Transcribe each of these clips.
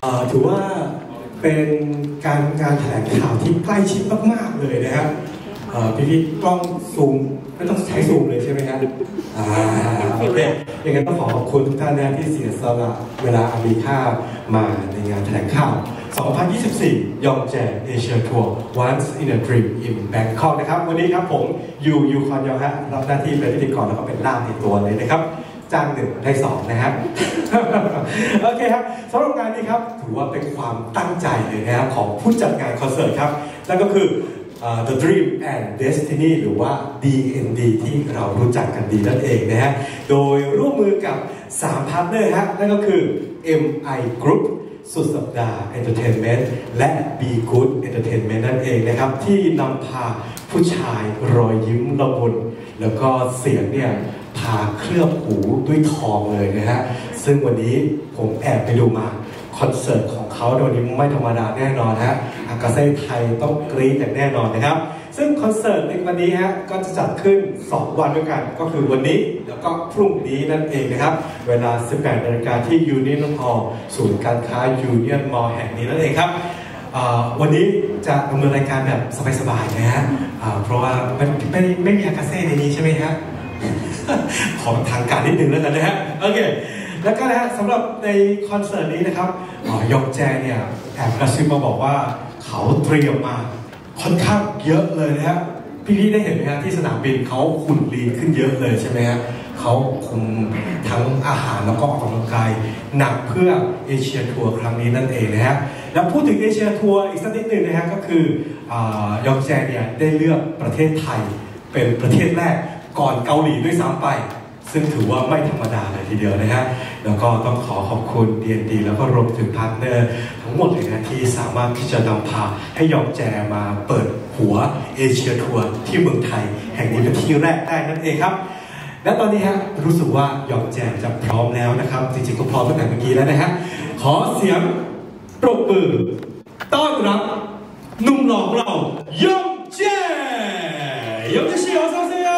ถือว่าเป็นการแถลงข่าวที่ใกล้ชิดมากๆเลยนะครับพี่กล้องซูมไม่ต้องใช้ซูมเลยใช่ไหมครับโอเคยังไงต้องขอบคุณทุกท่านนะที่เสียสละเวลาอันมีค่ามาในงานแถลงข่าว 2024 ยองแจเอเชียทัวร์ Once in a Dream in Bangkok นะครับวันนี้ครับผมยูคอนยองฮะรับหน้าที่เป็นพิธีกรแล้วก็เป็นล่ามในตัวเลยนะครับจ้าง1ได้2นะฮะ โอเคครับสำหรับงานนี้ครับถือว่าเป็นความตั้งใจเลยนะครับของผู้จัดงานคอนเสิร์ตครับนั่นก็คือThe Dream and Destiny หรือว่า DND ที่เรารู้จักกันดีนั่นเองนะฮะโดยร่วมมือกับ3พาร์ทเนอร์ฮะนั่นก็คือ MI Group สุดสัปดาห์ Entertainment และ B Good Entertainment นั่นเองนะครับที่นำพาผู้ชายรอยยิ้มละมุนแล้วก็เสียงเนี่ยพาเคลือบหูด้วยทองเลยนะฮะซึ่งวันนี้ผมแอบไปดูมาคอนเสิร์ตของเขาในวันนี้ไม่ธรรมดาแน่นอนฮะอากาเซ่ไทยต้องกรี๊ดอย่างแน่นอนนะครับซึ่งคอนเสิร์ตในวันนี้ฮะก็จะจัดขึ้น2วันด้วยกันก็คือวันนี้แล้วก็พรุ่งนี้นั่นเองนะครับเวลา 18 นาฬิกาที่ Union Hall ศูนย์การค้า Union Mall แห่งนี้นั่นเองครับวันนี้จะดำเนินรายการแบบสบายๆนะฮะเพราะว่าไม่มีอากาเซ่ในนี้ใช่ไหมฮะขอทางการนิดนึงแล้วกันนะฮะโอเคแล้วก็นะฮะสำหรับในคอนเสิร์ตนี้นะครับยองแจเนี่ยแอบกระซิบมาบอกว่าเขาเตรียมมาค่อนข้างเยอะเลยนะฮะพี่ๆได้เห็นไหมฮะที่สนามบินเขาหุ่นลีนขึ้นเยอะเลยใช่ไหมฮะเขาคุมทั้งอาหารแล้วก็ออกกำลังกายหนักเพื่อเอเชียทัวร์ครั้งนี้นั่นเองนะฮะแล้วพูดถึงเอเชียทัวร์อีกสักนิดหนึ่งนะฮะก็คือยองแจเนี่ยได้เลือกประเทศไทยเป็นประเทศแรกก่อนเกาหลีด้วยซ้ำไปซึ่งถือว่าไม่ธรรมดาเลยทีเดียวนะฮะแล้วก็ต้องขอบคุณ DND แล้วก็รวมถึงพาร์ทเนอร์ทั้งหมดเลยนะที่สามารถที่จะนำพาให้ยองแจมาเปิดหัวเอเชียทัวร์ที่เมืองไทยแห่งนี้เป็นที่แรกได้นั่นเองครับและตอนนี้ฮะรู้สึกว่ายองแจจะพร้อมแล้วนะครับจริงๆก็พร้อมตั้งแต่เมื่อกี้แล้วนะฮะขอเสียงปรบมือต้อนรับหนุ่มหล่อของเรายองแจยองแจ씨어서오세요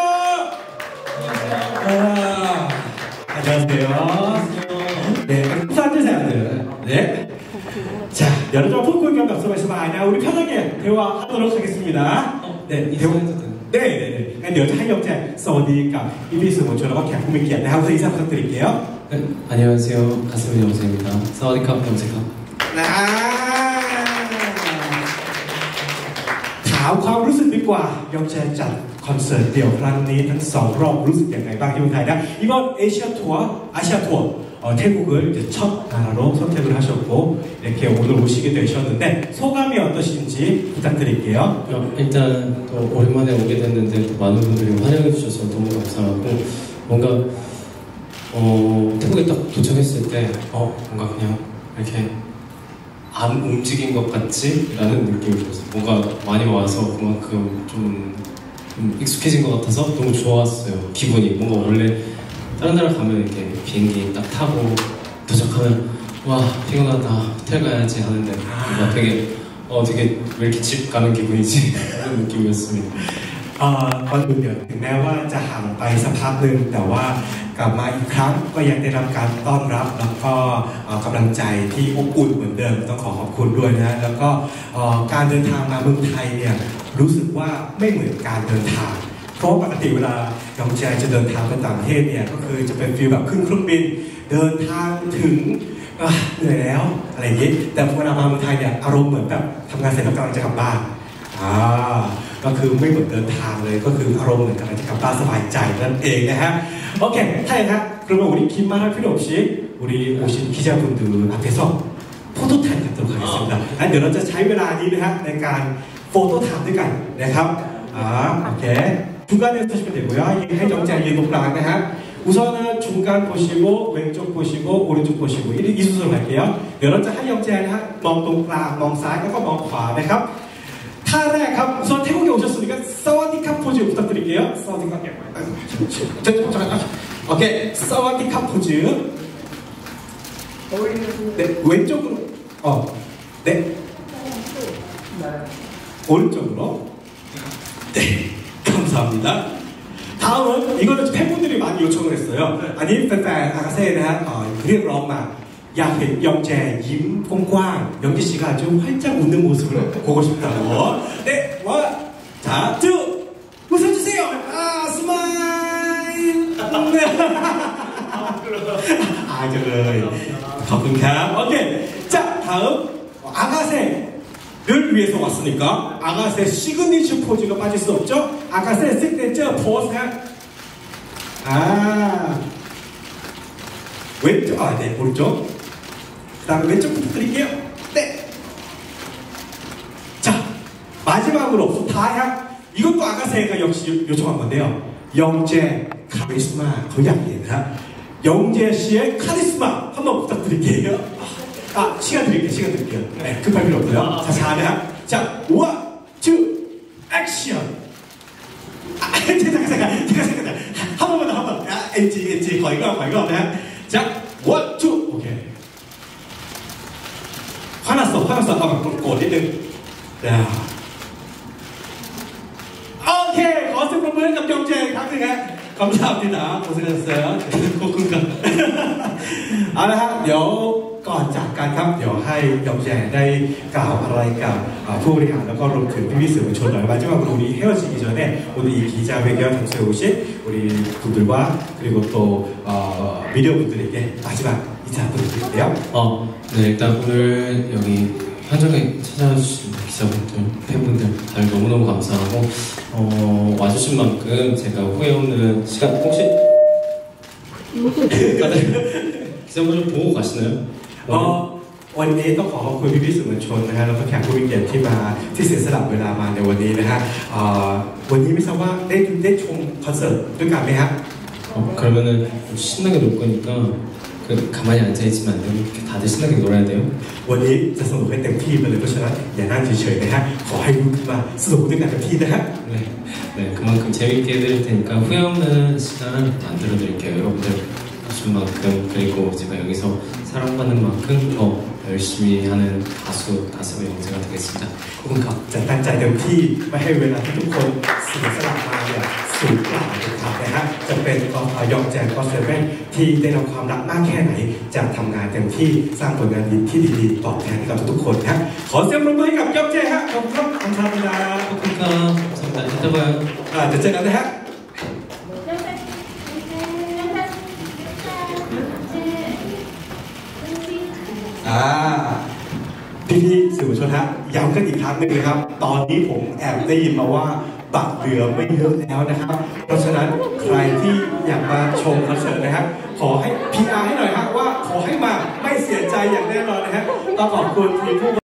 안녕하세요. 네, 서 앉으세요. 네. 자, 여러분 푸꾸기 박수 말씀하시나 우리 편하게 대화하도록 하겠습니다. 네, 대화. 네, 네. 네. 여자 한영재 서디가 이비스 모처럼 개품이 기한 하우스 인사 부탁드릴게요. 네, 안녕하세요. 가수민 영재입니다. 사와디캅 영재캅. ถามความรู้สึกดีกว่ายองแจจัดคอนเสิร์ตเดี่ยวครั้งนี้ทั้ง2รอบรู้สึกยังไงบ้างที่เมืองไทยนะ이번 아시아 투어 태국을 이제 첫 나라로 선택을 하셨고 이렇게 오늘 오시게 되셨는데 소감이 어떠신지 부탁드릴게요. 일단 또 오랜만에 오게 됐는데 또 많은 분들이 환영해 주셔서 너무 감사하고 뭔가 태국에 딱 도착했을 때 뭔가 그냥 이렇게 안 움직인 것 같지? 라는 느낌이 들었어요. 뭔가 많이 와서 그만큼 좀 익숙해진 것 같아서 너무 좋았어요. 기분이 뭔가 원래 다른 나라 가면 이렇게 비행기 딱 타고 도착하면 와 피곤하다 호텔 가야지 하는데 뭔가 되게 왜 이렇게 집 가는 기분이지? 그런 느낌이었습니다. ก่อนอื่นเดี๋ยวถึงแม้ว่าจะห่างไปสักพักหนึ่งแต่ว่ากลับมาอีกครั้งก็ยังได้รับการต้อนรับแล้วก็กำลังใจที่อบอุ่นเหมือนเดิมต้องขอบคุณด้วยนะแล้วก็การเดินทางมาเมืองไทยเนี่ยรู้สึกว่าไม่เหมือนการเดินทางเพราะปกติเวลายองแจจะเดินทางไปต่างประเทศเนี่ยก็คือจะเป็นฟีลแบบขึ้นเครื่องบินเดินทางถึงเหนื่อยแล้วอะไรอย่างนี้แต่เวลามาเมืองไทยเนี่ยอารมณ์เหมือนแบบทำงานเสร็จแล้วกำลังจะกลับบ้านก็คือไม่เหมือนเดินทางเลยก็คืออารมณ์เหมือนกำลังจะกลับบ้านสบายใจนั่นเองนะฮะโอเคถ้าอย่างนั้น그러면 우리 긴 말 할 필요 없이 우리 오신 기자분들 앞에서 포토 타임 갖도록 하겠습니다. งั้นเดี๋ยวเราจะใช้เวลานี้นะฮะในการโฟโต้ไทม์ด้วยกันนะครับโอเค중간에 서시면 되고요. 해정자 이동랑 나 우선은 중간 보시고 왼쪽 보시고 오른쪽 보시고 이 순서로 갈게요. 여러분 한영재 멍동랑 멍사이 그리고 멍과นะครับท่าแรกครับ 우선 태국에 오셨으니까 사와디캅 포즈 부탁드릴게요. 사와디캅. 잠깐. 오케이. 사와디캅 포즈. 네, 왼쪽으로. 네. 오른쪽으로. 네. 감사합니다. 다음은 이거는 팬분들이 많이 요청을 했어요. 아니 팬 아가새나 เรียกร้องมาอยากเห็น 영재ยิ้มกว้างๆ 영재 씨가 좀 활짝 웃는 모습을 보고 싶다고. 네, 원, 자, 투, 웃어주세요. 아, 스마일. 네. 아, 저거요. 감사합니다. 오케이. 자, 다음 아가새를 위해서 왔으니까 아가새 시그니처 포즈가 빠질 수 없죠. 아가새 시그니처 포즈가 왼쪽, 네, 오른쪽. 그 다음에 왼쪽 부탁드릴게요. 네. 자, 마지막으로 다양. 이것도 아가새가 역시 요청한 건데요. 영재 카리스마 도약이다. 영재 씨의 카리스마 한번 부탁드릴게요. 시간 드릴게요. 네, 급할 필요 없어요. 자, 자, 원, 투, 액션. 잠깐. 한 번만 더, 한 번. 엔지, 거이거. 네. 자, 원, 투, 오케이. 화났어. 꼬, 니들. 자. 오케이. 거스 프로그램 영재 강승아. 감사합니다. 고생하셨어요. 고군가. เอาละครับเดี๋ยวก่อนจากกันครับเดี๋ยวให้ยองแจได้กล่าวอะไรกับผู้บริหารแล้วก็รวมถึงพี่ๆสื่อมวลชนหน่อย마지막으로 우리 헤어지기 전에 오늘 이 기자회견 장소에 오신 우리 분들과 그리고 또 미디어 분들에게 마지막 인사 부탁드릴게요. 네, 일단 오늘 여기 현장에 찾아주신 기자분들, 팬분들 다들 너무너무 감사하고 와주신 만큼 제가 후회 없는 시간 혹시 다들 기자분들 보고 가시나요? วันนี้ต้องขอขอบคุณพี่ๆสื่อมวลชนนะฮะแล้วก็แขกผู้มีเกียรติที่มาที่เสียสละเวลามาในวันนี้นะฮะวันนี้ไม่ทราบว่าได้ชมคอนเสิร์ตด้วยกันไหมฮะ 그러면은 신나게 놀 거니까 가만히 앉아있으면 안 되고 다들 신나게 놀아야 돼요. วันนี้จะสนุกให้เต็มที่ไปเลยเพราะฉะนั้นอย่านั่งเฉยๆนะฮะขอให้ลุกขึ้นมาสนุกด้วยกันเต็มที่นะฮะ 네, 그만큼 재밌게 해드릴 테니까 후회 없는 시간 만들어드릴게요. 여러분들 해준 만큼 그리고 제가 여기서 사랑받는 만큼 더 열심히 하는 가수의 영재가 되겠습니다. ขอบคุณครับจะตั้งใจเต็มที่ไม่ให้เวลาที่ทุกคนเสียสละมาเนี่ยสูญเปล่าเลยครับนะฮะจะเป็นยองแจก็เซเว่นที่ได้รับความรักมากแค่ไหนจะทำงานเต็มที่สร้างผลงานที่ดีๆตอบแทนให้กับทุกๆคนนะขอเสียงปรบมือให้กับยองแจฮะขอบคุณครับขอบคุณครับ 감사합니다. 이따 봐요. จะเจอกันนะฮะพี่ๆสื่อมวลชนฮะย้ำกันอีกครั้งหนึงนะครับตอนนี้ผมแอบได้ยินมาว่าบัตรเหลือไม่เยอะแล้วนะครับเพราะฉะนั้นใครที่อยากมาชมคอนเสิร์ตนะครับขอให้ PR ให้หน่อยฮะว่าขอให้มาไม่เสียใจอย่างแน่นอนนะฮะต้องขอบคุณทีมผู้